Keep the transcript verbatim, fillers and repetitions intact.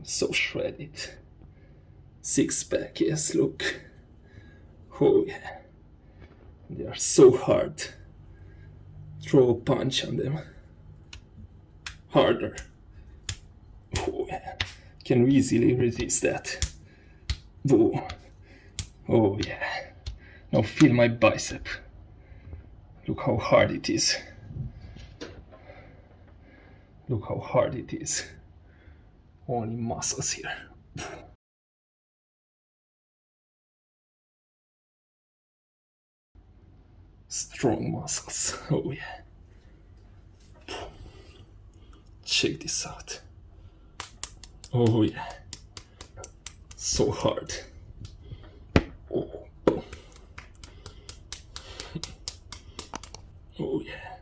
So shredded. Six pack, yes, look. Oh yeah. They are so hard. Throw a punch on them. Harder. Oh yeah. Can easily resist that. Oh. Oh yeah. Now feel my bicep. Look how hard it is. Look how hard it is. Only muscles here. Strong muscles. Oh yeah. Check this out. Oh yeah. So hard. Oh. Oh yeah.